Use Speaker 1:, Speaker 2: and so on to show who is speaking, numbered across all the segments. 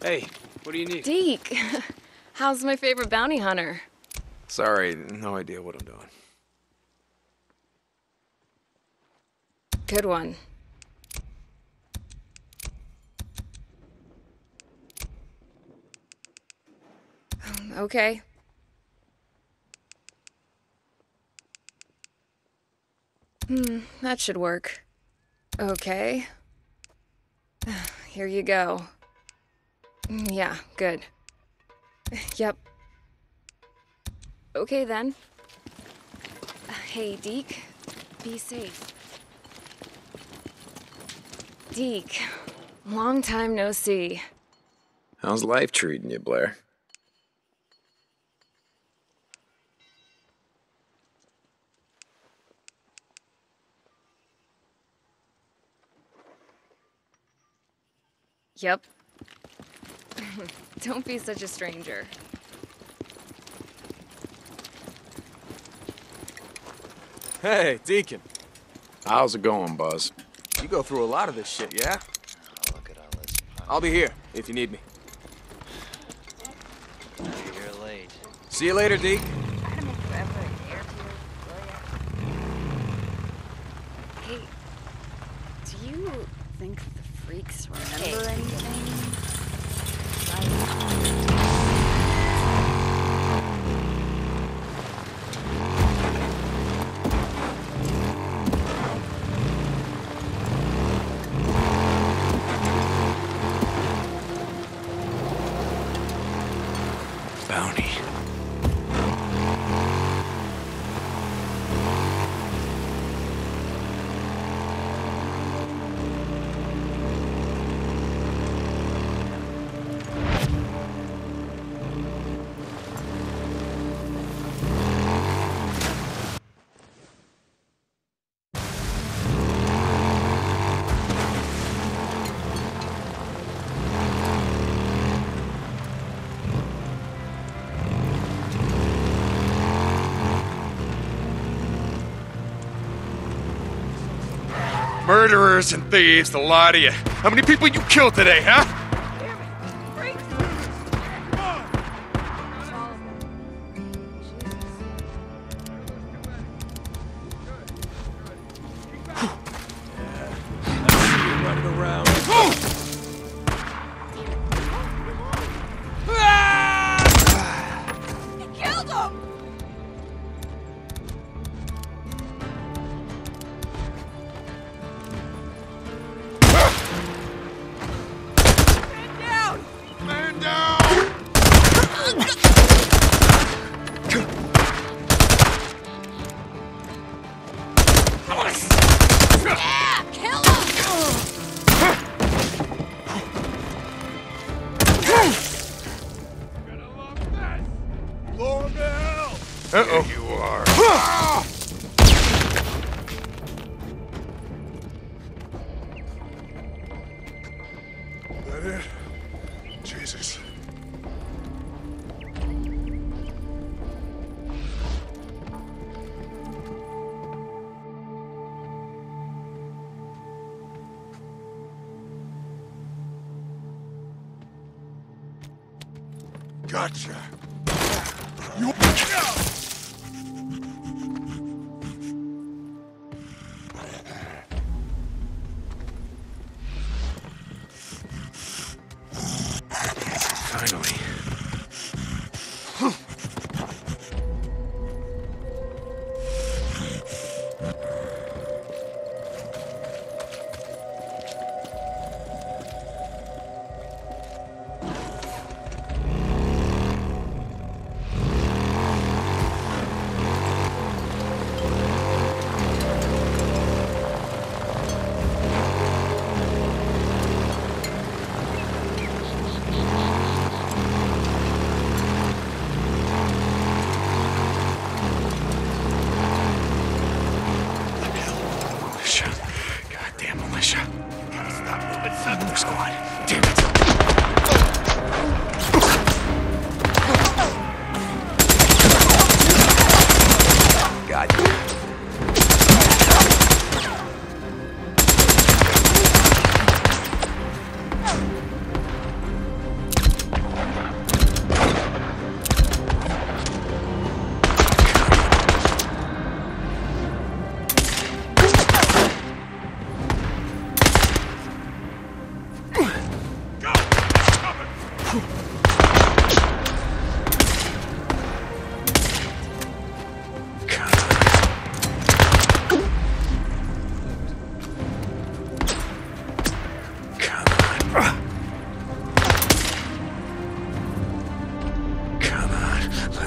Speaker 1: Hey, what do you need?
Speaker 2: Deke, how's my favorite bounty hunter?
Speaker 1: Sorry, no idea what I'm doing.
Speaker 2: Good one. Okay. That should work. Okay. Here you go. Yeah, good. Yep. Okay then. Hey, Deke. Be safe. Deke, long time no see.
Speaker 1: How's life treating you, Blair?
Speaker 2: Yep. Don't be such a stranger.
Speaker 3: Hey, Deacon.
Speaker 1: How's it going, Buzz?
Speaker 3: You go through a lot of this shit, yeah?
Speaker 4: Oh, look at all this.
Speaker 3: I'll be here if you need me.
Speaker 4: You're late.
Speaker 3: See you later, Deke.
Speaker 2: Hey, do you think the freaks remember anything?
Speaker 1: Bounty.
Speaker 5: Murderers and thieves, the lot of you. How many people you killed today, huh?
Speaker 3: Running around.
Speaker 2: Killed him!
Speaker 5: Man down!
Speaker 2: Yeah! Kill him!
Speaker 5: Blow him to hell! Uh-oh. Here you are. That it? Jesus. Gotcha. You...
Speaker 1: Finally.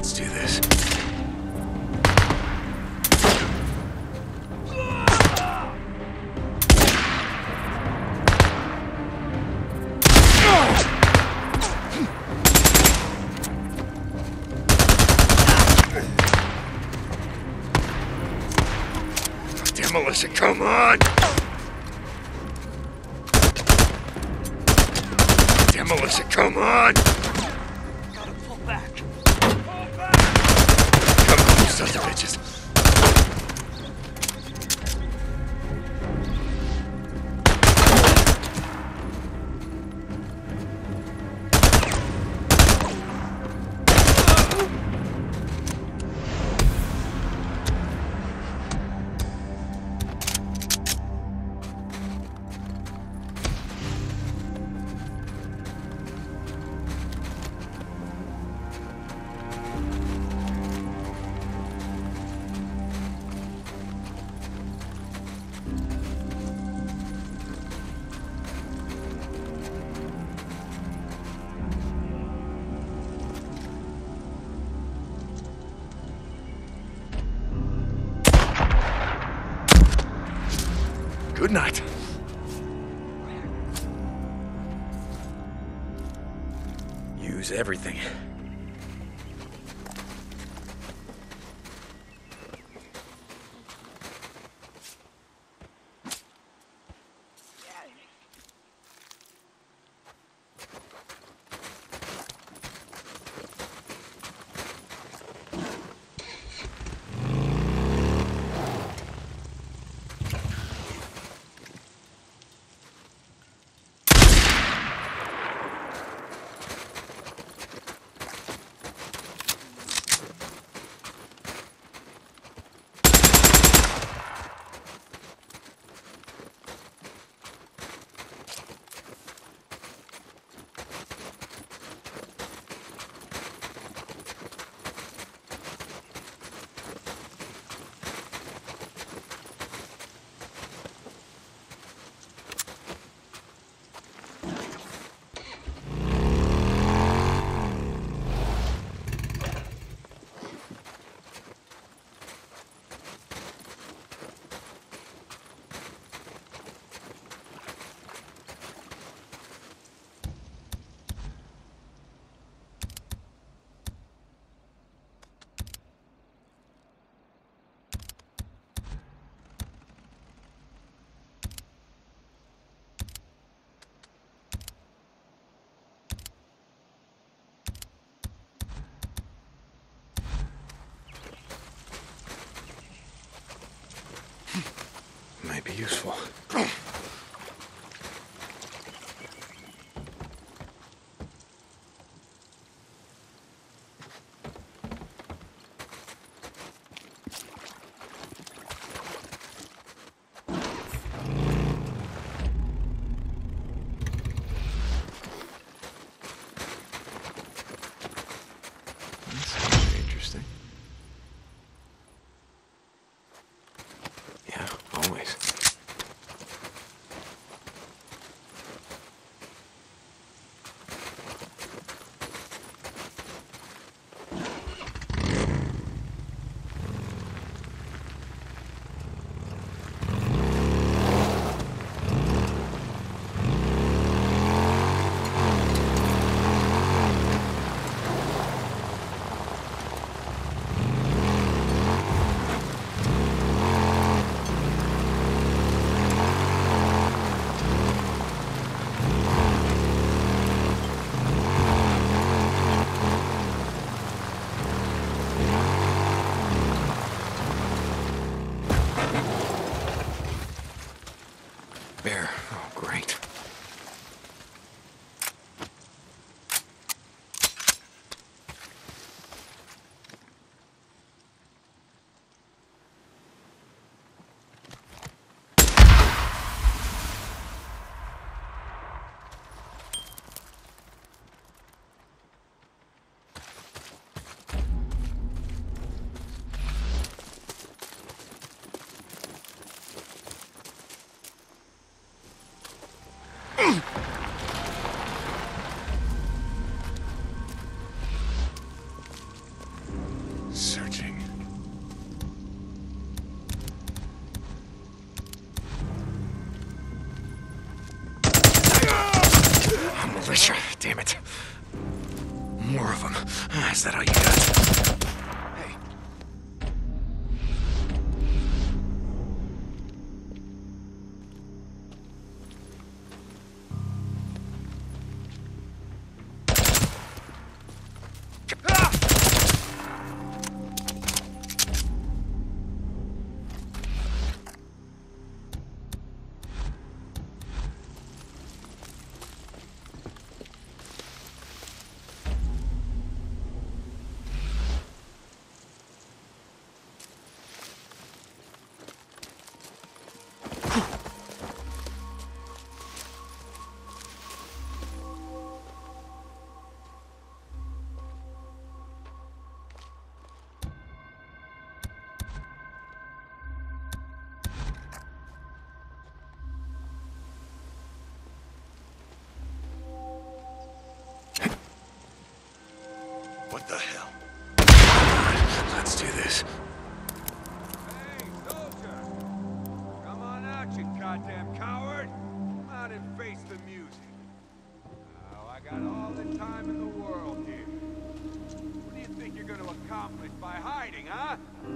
Speaker 1: Let's do this.
Speaker 5: Damn, Melissa, come on! Damn, Melissa, come on!
Speaker 3: Gotta pull back.
Speaker 5: Come on, you sons of bitches. Good night.
Speaker 1: Use everything. Might be useful. Interesting. Yeah, always. Is that all you got? Hey. What the hell? Let's do this.
Speaker 3: Hey, soldier! Come on out, you goddamn coward! Come out and face the music. Oh, I got all the time in the world here. What do you think you're gonna accomplish by hiding, huh?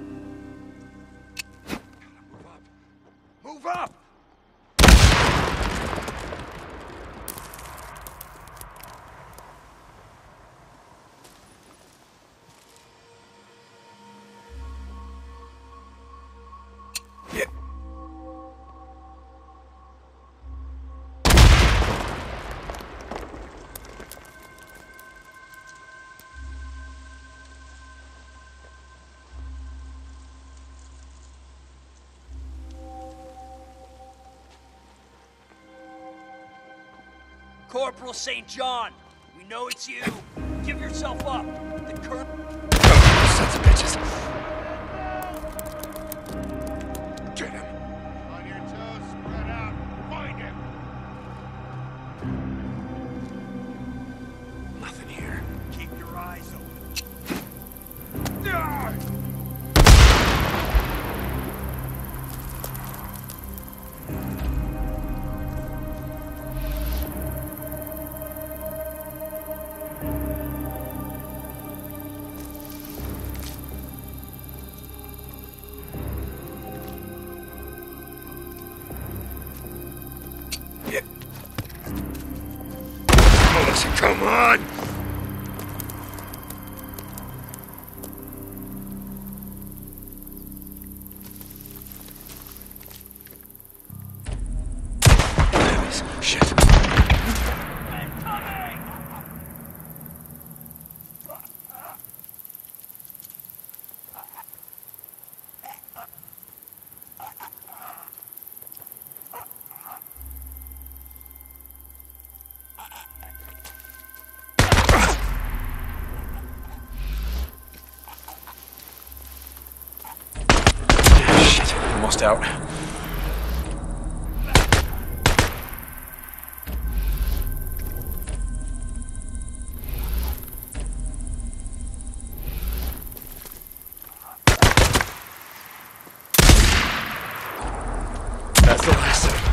Speaker 3: Move up! Move up!
Speaker 1: Yeah.
Speaker 6: Corporal St. John, we know it's you. Give yourself up. The current...
Speaker 1: Oh, sons of bitches. Get him.
Speaker 3: On your toes, spread out. Find him!
Speaker 1: Nothing here.
Speaker 3: Keep your eyes open. Ah!
Speaker 1: Yeah. Oh, listen, come on! There it is. Shit. Shit, almost out. That's the last of it.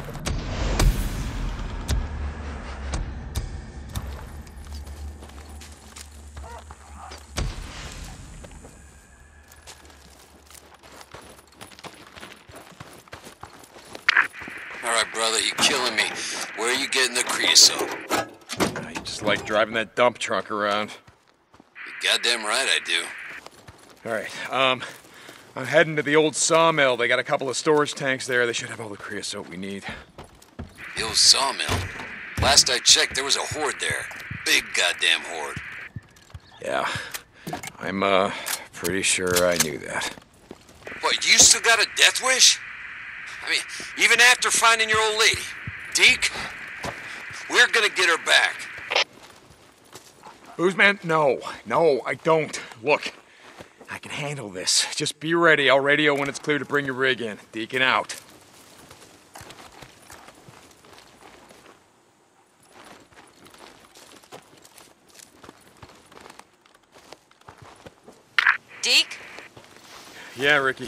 Speaker 7: All right, brother, you're killing me. Where are you getting the creosote?
Speaker 5: I just like driving that dump truck around.
Speaker 7: You're goddamn right I do.
Speaker 5: All right, I'm heading to the old sawmill. They got a couple of storage tanks there. They should have all the creosote we need.
Speaker 7: The old sawmill. Last I checked, there was a horde there. Big goddamn horde.
Speaker 5: Yeah, I'm, pretty sure I knew that.
Speaker 7: What, you still got a death wish? I mean, even after finding your old lady, Deke, we're gonna get her back.
Speaker 5: Boozman, no, I don't. Look, I can handle this. Just be ready. I'll radio when it's clear to bring your rig in. Deacon out.
Speaker 2: Deke?
Speaker 5: Yeah, Ricky.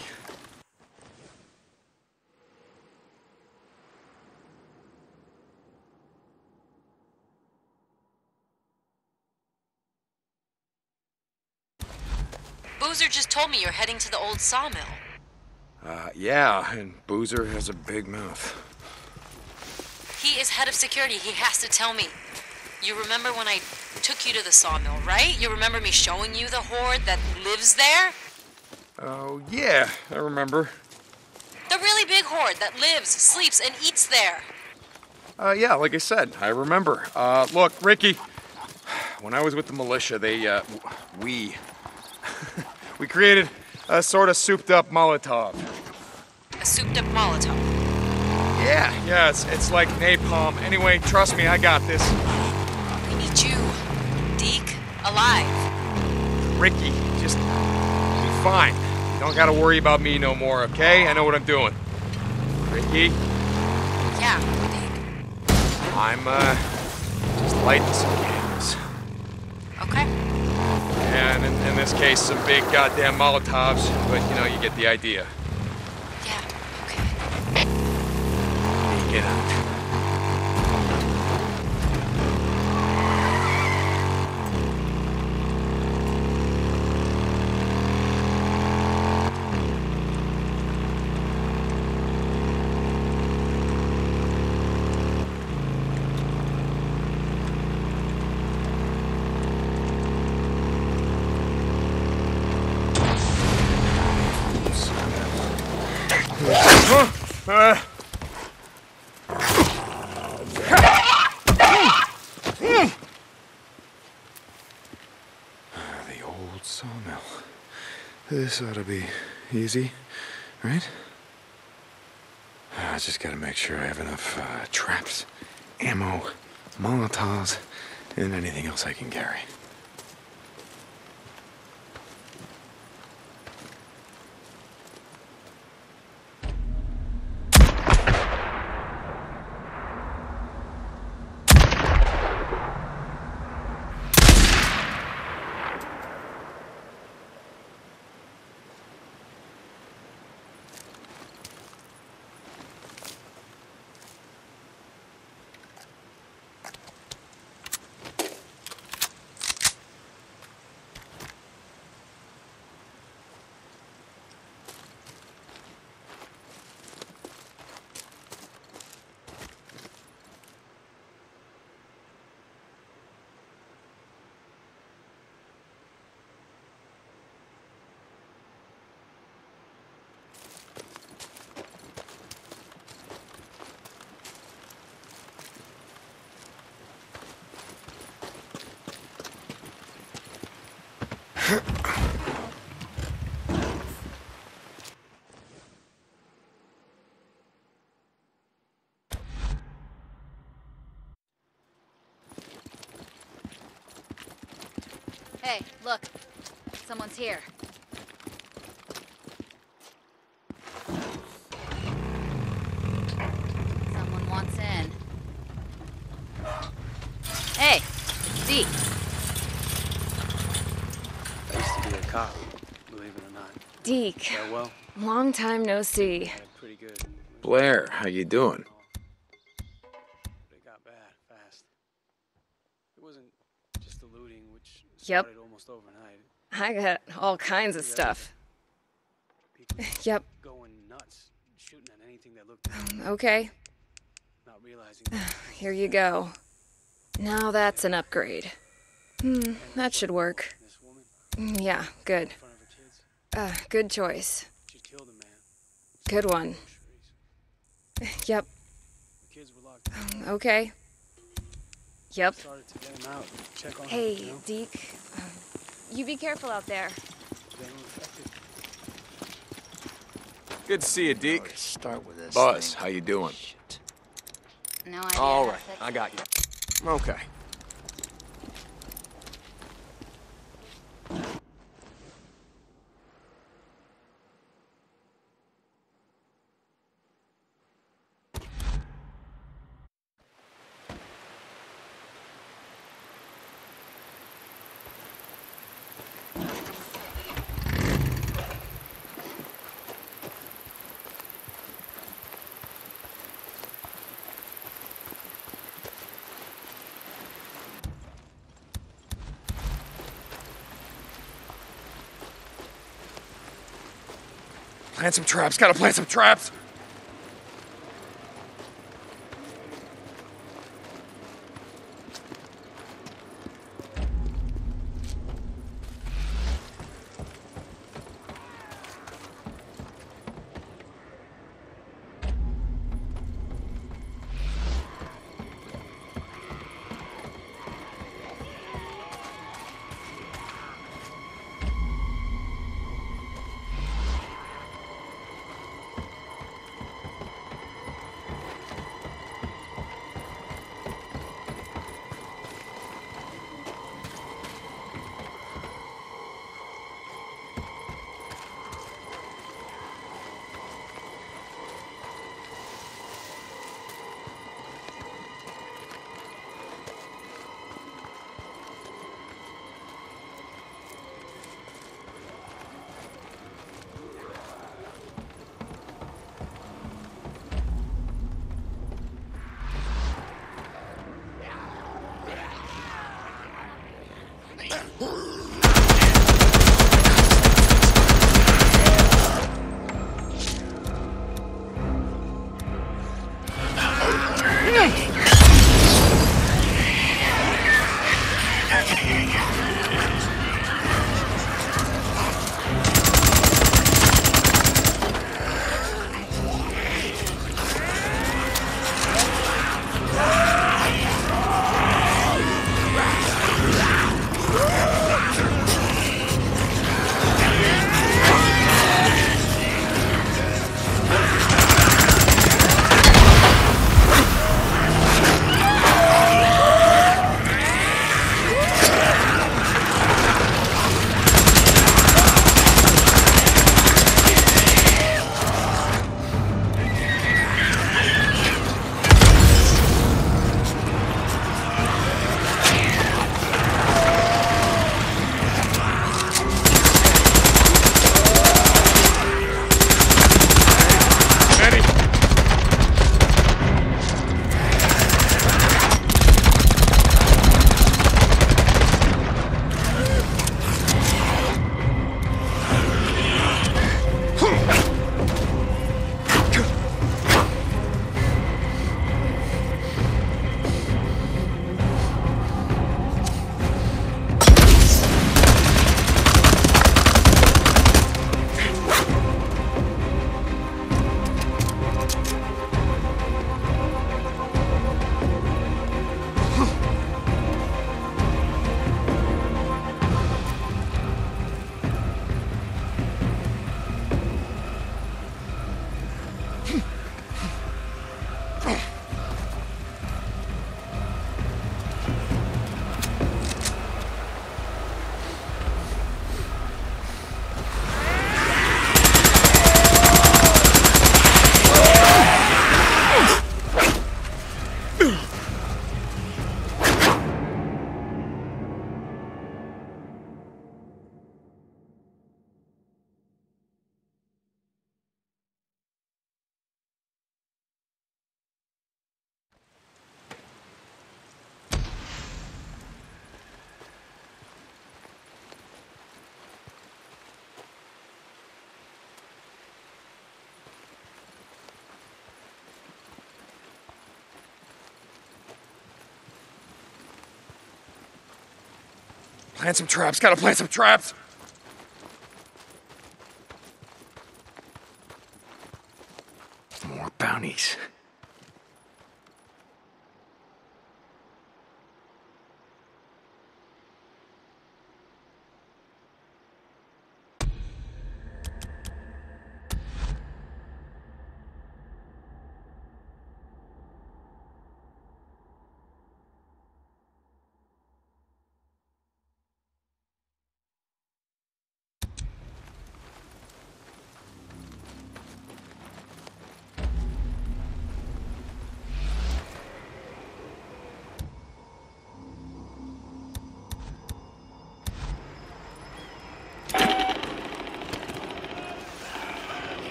Speaker 8: Boozer just told me you're heading to the old sawmill.
Speaker 5: Yeah, and Boozer has a big mouth.
Speaker 8: He is head of security. He has to tell me. You remember when I took you to the sawmill, right? You remember me showing you the Horde that lives there?
Speaker 5: Oh, yeah, I remember.
Speaker 8: The really big Horde that lives, sleeps, and eats there.
Speaker 5: Yeah, like I said, I remember. Look, Ricky, when I was with the militia, we created a sort of souped-up Molotov.
Speaker 8: A souped-up Molotov?
Speaker 5: Yeah, it's like napalm. Anyway, trust me, I got this.
Speaker 8: We need you, Deke, alive.
Speaker 5: Ricky, just be fine. You don't gotta worry about me no more, okay? I know what I'm doing. Ricky?
Speaker 8: Yeah, Deke.
Speaker 5: I'm, just lighting some candles.
Speaker 8: Okay.
Speaker 5: Yeah, and in this case, some big goddamn Molotovs, but you know, you get the idea.
Speaker 8: Yeah, okay.
Speaker 5: Get out. The old sawmill. This ought to be easy, right? I just gotta make sure I have enough traps, ammo, Molotovs, and anything else I can carry.
Speaker 2: Hey, look. Someone's here. Someone wants in. Hey, Deke.
Speaker 9: I used to be a cop, believe it or not.
Speaker 2: Deke.
Speaker 9: Yeah, well,
Speaker 2: Long time no see.
Speaker 9: pretty good.
Speaker 5: Blair, how you doing?
Speaker 9: But it got bad fast. It wasn't just the looting, which
Speaker 2: Yep.
Speaker 9: started almost overnight.
Speaker 2: I got all kinds of stuff.
Speaker 9: People
Speaker 2: Yep.
Speaker 9: going nuts, shooting at anything that looked
Speaker 2: Okay.
Speaker 9: not realizing.
Speaker 2: Here you go. Now that's an upgrade. That should work.
Speaker 9: This woman
Speaker 2: Yeah, good.
Speaker 9: in front of her kids,
Speaker 2: Good choice.
Speaker 9: she killed a man.
Speaker 2: Good one.
Speaker 9: Groceries.
Speaker 2: Yep.
Speaker 9: The kids were locked down.
Speaker 2: Okay. Yep.
Speaker 9: Started to get them out, check on
Speaker 2: Hey,
Speaker 9: them, you know?
Speaker 2: Deke. You be careful out there.
Speaker 9: They were infected.
Speaker 5: Good to see you, Deke.
Speaker 4: Let's start with this
Speaker 5: Buzz,
Speaker 4: thing.
Speaker 5: how you doing?
Speaker 4: Shit.
Speaker 2: No idea.
Speaker 5: All
Speaker 2: how
Speaker 5: right,
Speaker 2: thick-
Speaker 5: I got you. Okay. Plant some traps, gotta plant some traps! Plant some traps, gotta plant some traps! More bounties.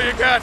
Speaker 5: you got?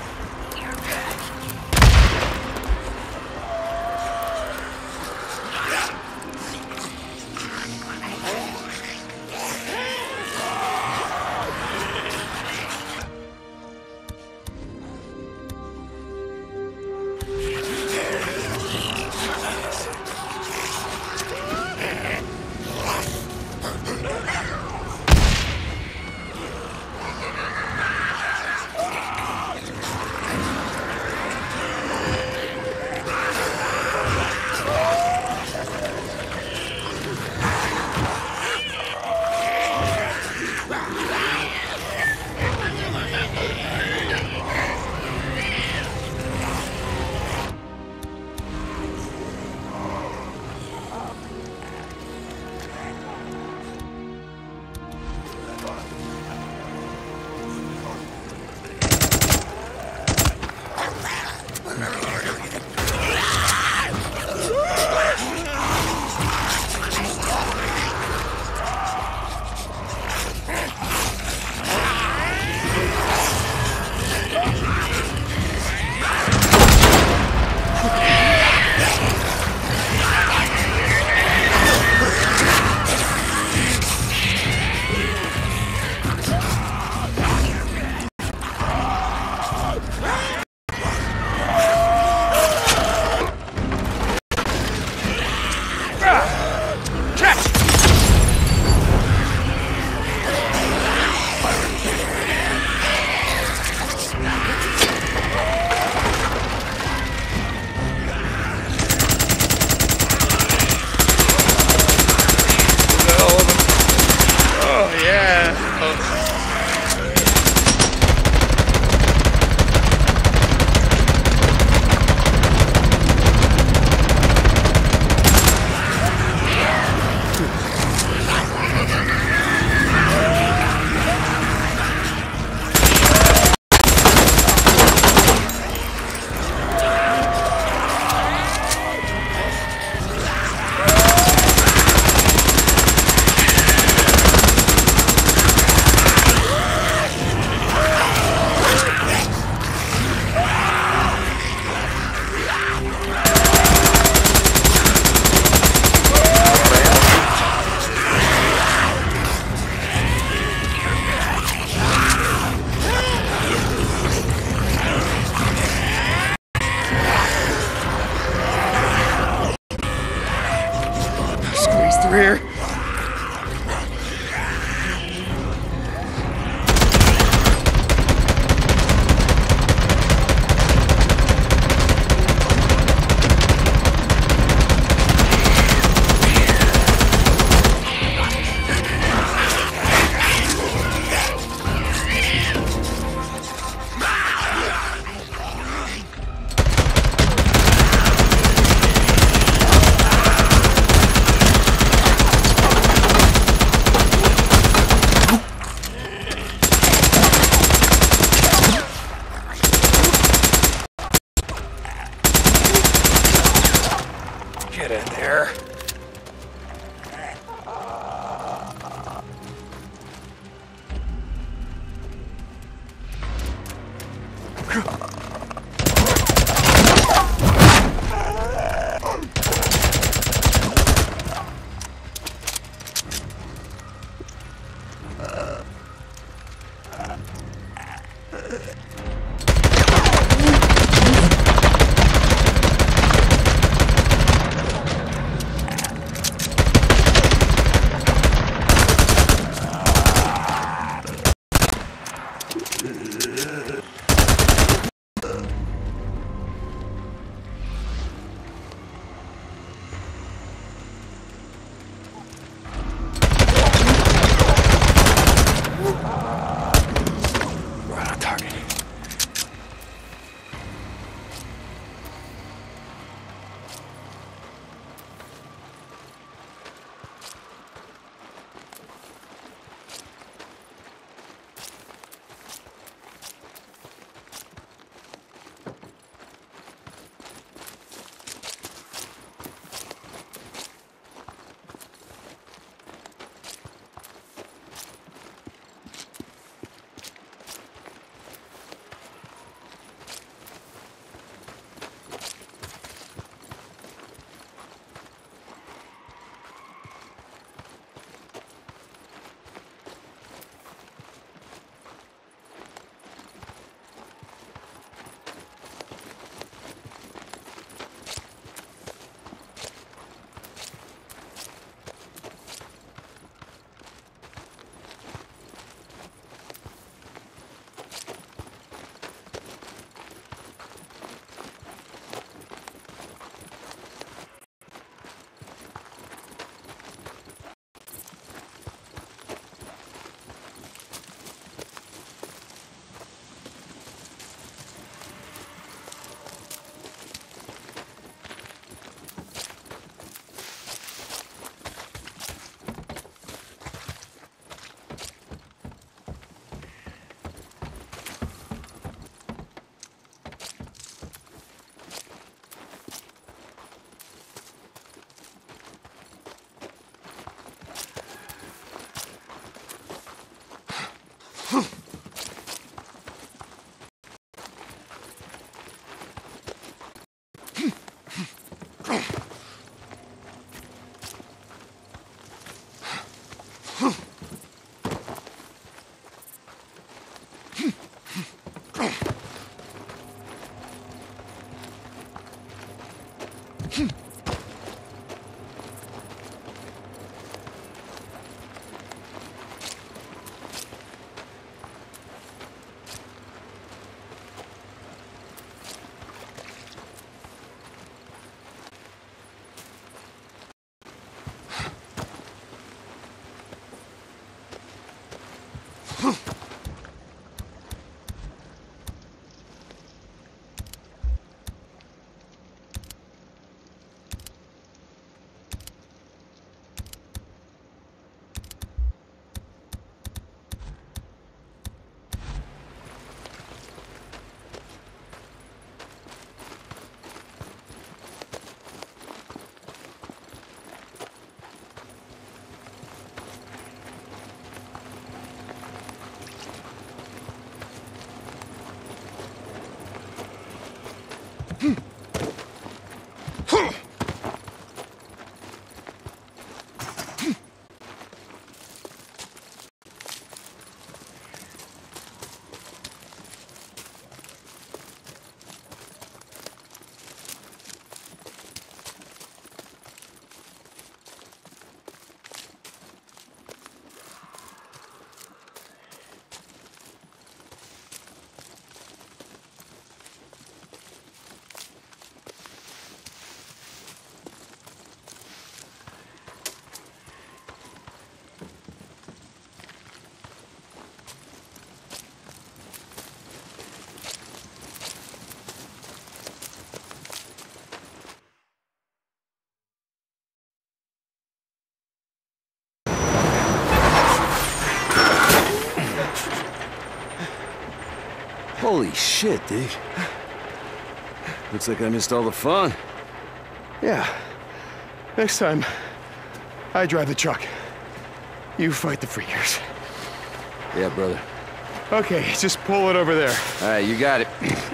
Speaker 10: Holy shit, dude. Looks like I missed all the fun.
Speaker 5: Yeah. Next time, I drive the truck. You fight the freakers.
Speaker 10: Yeah, brother.
Speaker 5: Okay, just pull it over there.
Speaker 10: All right, you got it.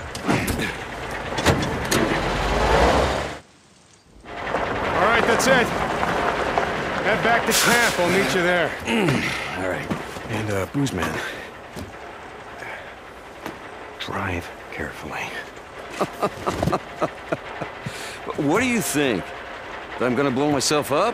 Speaker 5: All right, that's it. Head back to camp. I'll meet you there.
Speaker 10: All right.
Speaker 5: And, Booze Man, drive carefully.
Speaker 10: What do you think? That I'm gonna blow myself up?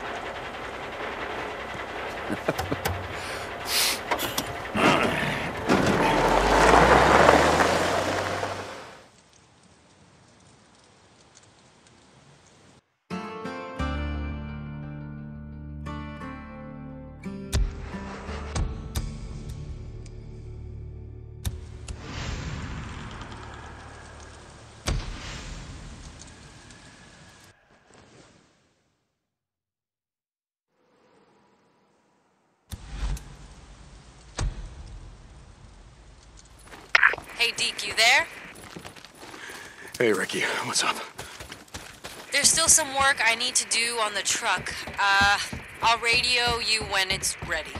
Speaker 8: Hey, Deke, you there?
Speaker 5: Hey, Ricky, what's up?
Speaker 8: There's still some work I need to do on the truck. I'll radio you when it's ready.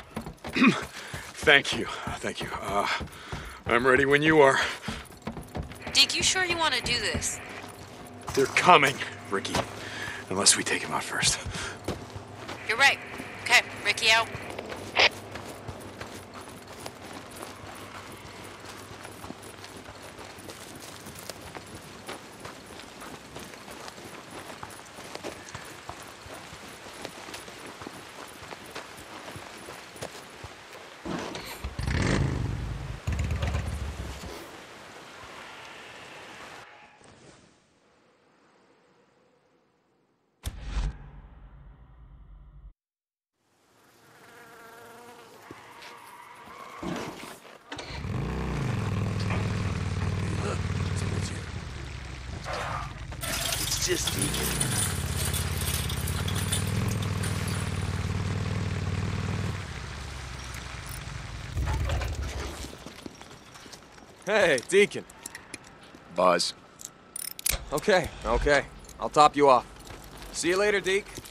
Speaker 5: Thank you. Thank you. I'm ready when you are.
Speaker 8: Deke, you sure you want to do this?
Speaker 5: They're coming, Ricky. Unless we take him out first.
Speaker 8: You're right. Okay, Ricky out.
Speaker 10: It's just Deacon.
Speaker 11: Hey, Deacon.
Speaker 5: Buzz.
Speaker 11: Okay. I'll top you off. See you later, Deke.